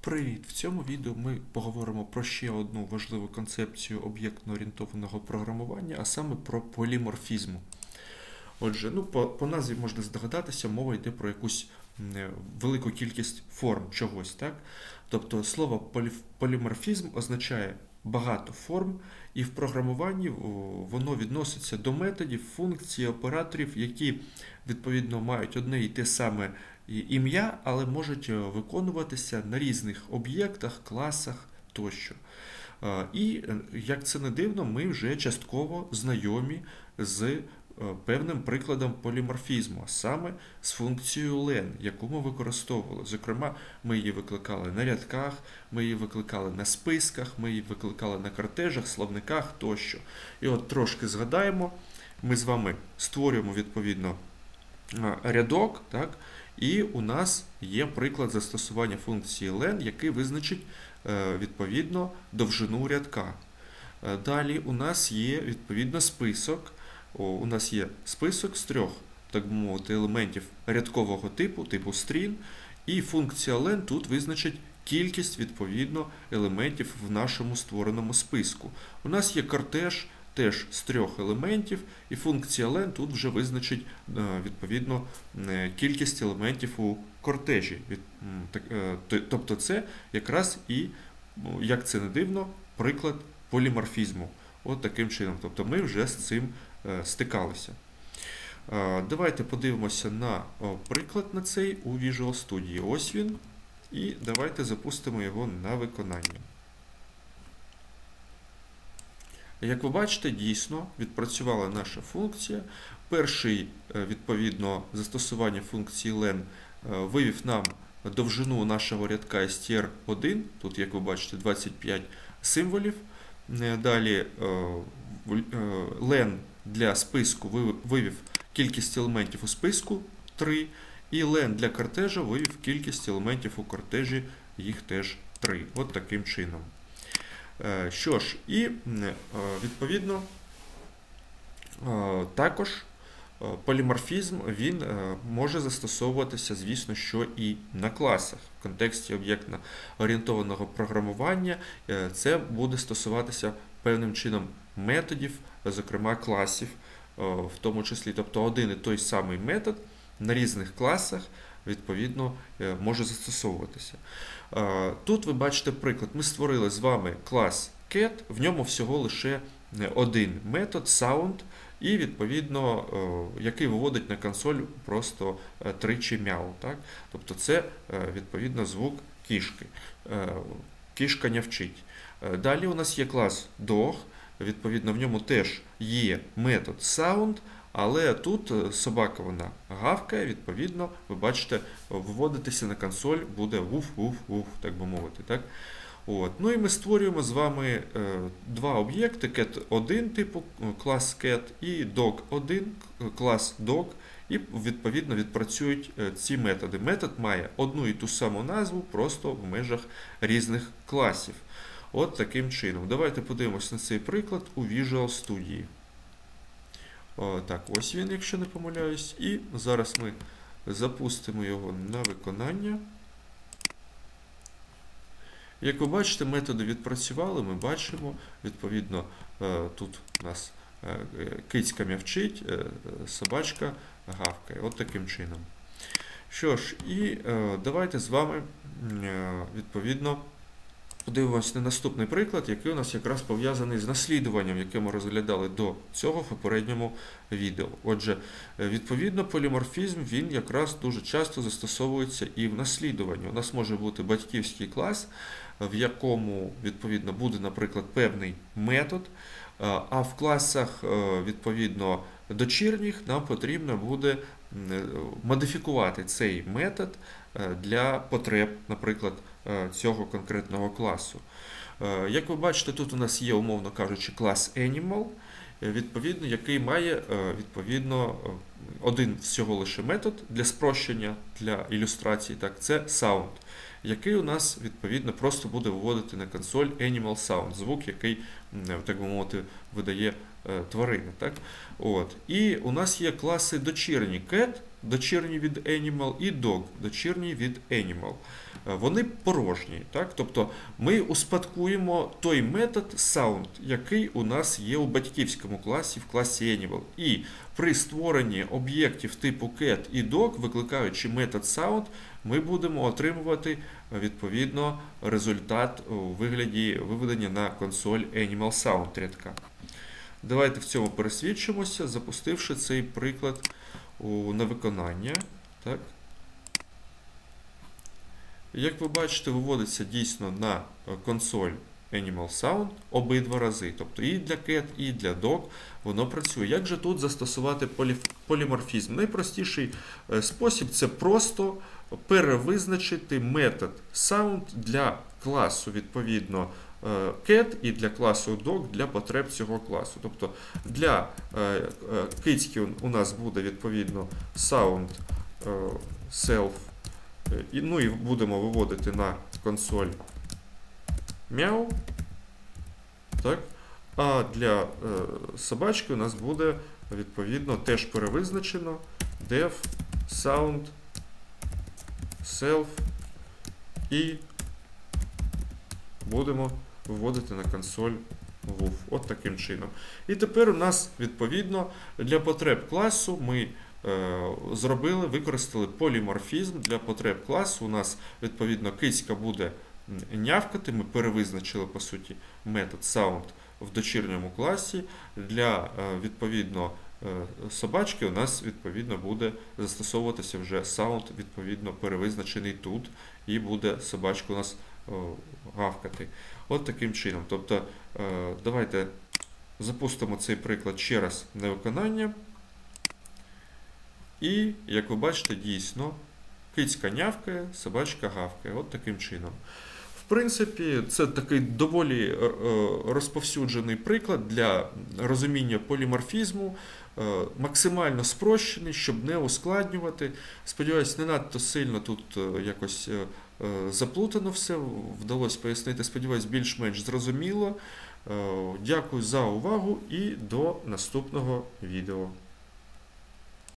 Привіт! В цьому відео ми поговоримо про ще одну важливу концепцію об'єктно-орієнтованого програмування, а саме про поліморфізм. Отже, по назві можна здогадатися, мова йде про якусь велику кількість форм чогось, так? Тобто слово поліморфізм означає багато форм, і в програмуванні воно відноситься до методів, функцій, операторів, які відповідно мають одне і те саме ім'я, але можуть виконуватися на різних об'єктах, класах тощо. І, як це не дивно, ми вже частково знайомі з певним прикладом поліморфізму, а саме з функцією len, яку ми використовували. Зокрема, ми її викликали на рядках, ми її викликали на списках, ми її викликали на кортежах, словниках тощо. І от трошки згадаємо, ми з вами створюємо відповідно рядок, так? І у нас є приклад застосування функції len, який визначить відповідно довжину рядка. Далі у нас є відповідно список. У нас є список з трьох, так би мовити, елементів рядкового типу string, і функція len тут визначить кількість відповідно елементів в нашому створеному списку. У нас є кортеж теж з трьох елементів, і функція len тут вже визначить відповідно кількість елементів у кортежі. Тобто це якраз і, як це не дивно, приклад поліморфізму. От таким чином. Тобто ми вже з цим стикалися. Давайте подивимося на приклад на цей у Visual Studio. Ось він. І давайте запустимо його на виконання. Як ви бачите, дійсно відпрацювала наша функція. Перший, відповідно, застосування функції len вивів нам довжину нашого рядка str1. Тут, як ви бачите, 25 символів. Далі len для списку вивів кількість елементів у списку 3. І len для кортежа вивів кількість елементів у кортежі, їх теж 3. От таким чином. Що ж, і відповідно також поліморфізм він може застосовуватися, звісно, що і на класах. В контексті об'єктно-орієнтованого програмування це буде стосуватися певним чином методів, зокрема класів в тому числі. Тобто один і той самий метод на різних класах відповідно може застосовуватися. Тут ви бачите приклад. Ми створили з вами клас cat, в ньому всього лише один метод sound, і відповідно, який виводить на консоль просто тричі мяу. Так? Тобто це відповідно звук кішки. Кішка нявчить. Далі у нас є клас dog, відповідно в ньому теж є метод sound, але тут собака вона гавкає, відповідно, ви бачите, виводитися на консоль буде вуф-вуф-вуф, так би мовити. Так? От. Ну і ми створюємо з вами два об'єкти, cat1 типу клас cat і dog1 клас dog, і відповідно відпрацюють ці методи. Метод має одну і ту саму назву, просто в межах різних класів. От таким чином. Давайте подивимось на цей приклад у Visual Studio. Так, ось він, якщо не помиляюсь. І зараз ми запустимо його на виконання. Як ви бачите, методи відпрацювали, ми бачимо, відповідно, тут у нас кицька м'явчить, собачка гавкає. От таким чином. Що ж, і давайте з вами, відповідно, подивимося на наступний приклад, який у нас якраз пов'язаний з наслідуванням, яке ми розглядали до цього в попередньому відео. Отже, відповідно, поліморфізм, він якраз дуже часто застосовується і в наслідуванні. У нас може бути батьківський клас, в якому, відповідно, буде, наприклад, певний метод, а в класах, відповідно, дочірніх нам потрібно буде модифікувати цей метод для потреб, наприклад, цього конкретного класу. Як ви бачите, тут у нас є, умовно кажучи, клас Animal, відповідно, який має відповідно один всього лише метод для спрощення, для ілюстрації, так, це sound. який у нас, відповідно, просто буде виводити на консоль Animal Sound, звук, який, так би мовити, видає тварина. Так? От. І у нас є класи дочірні cat, дочірні від Animal, і dog, дочірні від Animal. Вони порожні. Так? Тобто ми успадкуємо той метод sound, який у нас є у батьківському класі, в класі Animal. І при створенні об'єктів типу cat і dog, викликаючи метод sound, ми будемо отримувати, відповідно, результат у вигляді виведення на консоль Animal Sound рядка. Давайте в цьому пересвідчимося, запустивши цей приклад на виконання. Так. Як ви бачите, виводиться дійсно на консоль Animal Sound обидва рази. Тобто і для cat, і для dog воно працює. Як же тут застосувати поліморфізм? Найпростіший спосіб – це просто перевизначити метод sound для класу, відповідно, cat і для класу dog для потреб цього класу. Тобто для кицьки у нас буде, відповідно, sound self, ну і будемо виводити на консоль мяу. Так? А для собачки у нас буде, відповідно, теж перевизначено def sound self і будемо виводити на консоль woof. От таким чином. І тепер у нас, відповідно, для потреб класу ми використали поліморфізм. Для потреб класу у нас, відповідно, кицька буде нявкати. Ми перевизначили, по суті, метод sound в дочірньому класі. Для, відповідно, собачки у нас, відповідно, буде застосовуватися вже sound, відповідно, перевизначений тут, і буде собачка у нас гавкати. От таким чином. Тобто, давайте запустимо цей приклад ще раз на виконання. І, як ви бачите, дійсно, кицька нявкає, собачка гавкає. От таким чином. В принципі, це такий доволі розповсюджений приклад для розуміння поліморфізму, максимально спрощений, щоб не ускладнювати. Сподіваюсь, не надто сильно тут якось заплутано все, вдалося пояснити, сподіваюсь, більш-менш зрозуміло. Дякую за увагу і до наступного відео.